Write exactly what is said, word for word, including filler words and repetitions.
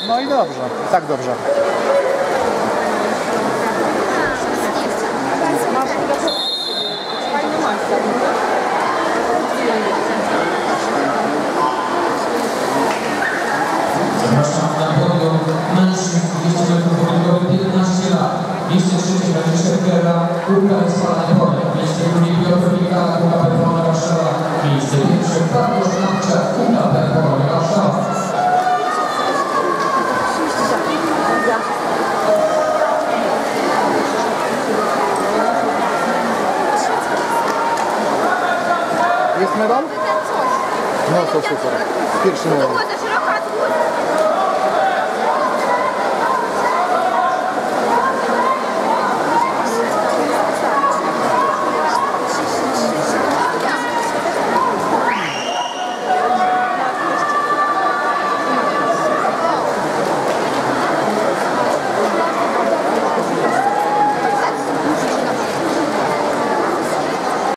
No i dobrze, tak dobrze. Zapraszam na podium mężczyzn dwieście metrów bowlingowych piętnaście lat. Miejsce trzecie Franciszek Guerra, Łukasz Spalany Pole. Miejsce drugie Piotr Migala, U K P Polonia Warszawa. Miejsce pierwsze Bartosz Nawczak, U K P Polonia Warszawa. Jest medal? No to super. Pierwszy medal.